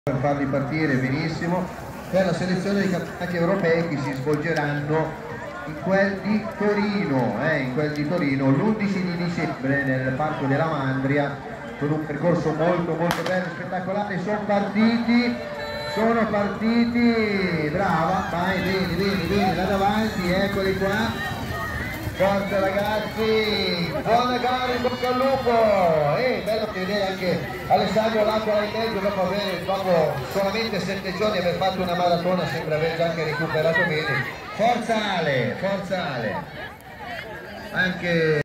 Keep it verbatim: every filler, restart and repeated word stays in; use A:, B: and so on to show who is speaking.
A: per farli partire benissimo per la selezione dei campionati europei che si svolgeranno in quel di Torino, eh, in quel di Torino l'undici di dicembre nel Parco della Mandria, con un percorso molto molto bello, spettacolare. Sono partiti, sono partiti, brava, vai, bene, bene, bene, là davanti, eccoli qua. Forza ragazzi, buona gara, in bocca al lupo! E bello vedere anche Alessandro Lacqua in mezzo dopo, aver, dopo solamente sette giorni aver fatto una maratona, sembra aver già anche recuperato bene. Forza Ale, forza Ale! Anche